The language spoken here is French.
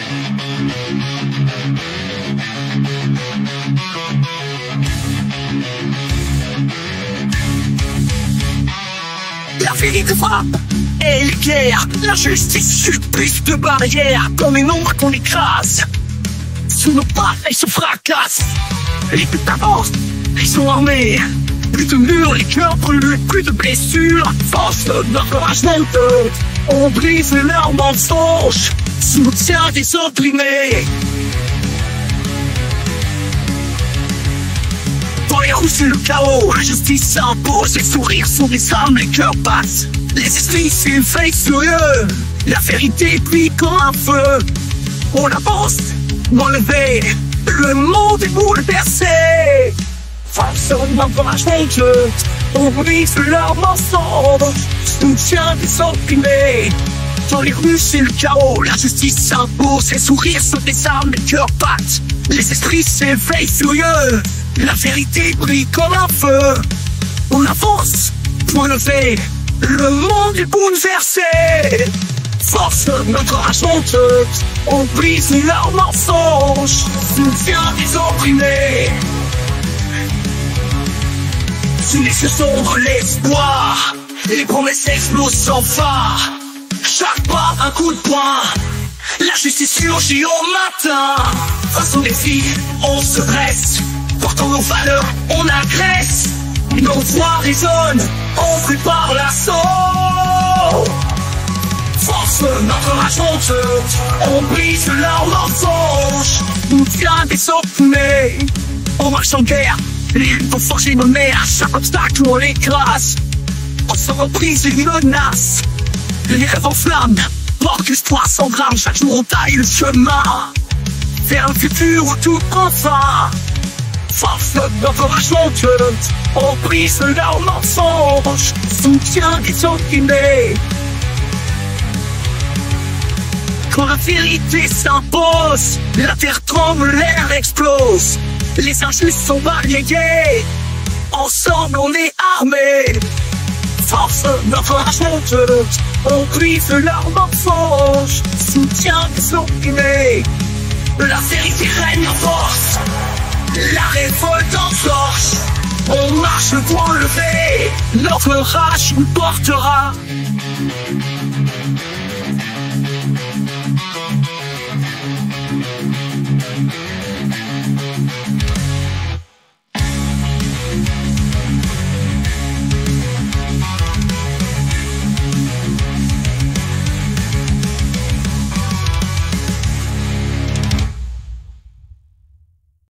La vérité frappe et les guerres, la justice supplice de barrières, comme une ombre qu'on écrase. Sous nos pas, elles se fracassent. Les putes avancent, ils sont armés. Plus de murs, les cœurs brûlent, plus de blessures. Force de notre rage monte, on brise leurs mensonges. Soutien des opprimés. Dans les rues c'est le chaos, la justice s'impose. Les sourires sont des âmes, les cœurs battent. Les esprits s'éveillent furieux. La vérité brille comme un feu. On avance, dans le veille, le monde est bouleversé. Force de notre rage monte, on brise leurs mensonges. Soutien des opprimés. Dans les rues c'est le chaos, la justice s'impose. Les sourires sont des armes, les cœurs battent. Les esprits s'éveillent furieux. La vérité brille comme un feu. On avance, point levé, le monde est bouleversé. Force de notre rage monte, on brise leurs mensonges. Soutien des opprimés. Sous les yeux sombres l'espoir, les promesses explosent sans phare. Chaque pas un coup de poing, la justice surgit au matin. Face aux défis, on se dresse. Portant nos valeurs, on agresse. Nos voix résonnent, on prépare l'assaut. Force de notre rage monte, on brise leurs mensonges. Soutien des opprimés. On marche en guerre, les luttes pour forger nos mers. Chaque obstacle on l'écrase. On se reprise et menace. Les rêves en flammes, portent l'espoir sans drame. Chaque jour on taille le chemin vers un futur où tout prend fin. Force de notre rage monte, on brise leurs mensonges. Soutien des opprimés. Quand la vérité s'impose, la terre tremble, l'air explose. Les injustes sont balayés, ensemble on est armés. Force de notre rage monte, on brise leurs mensonges. Soutien des opprimés. La vérité règne en force, la révolte en torche. On marche le poing levé, notre rage nous portera.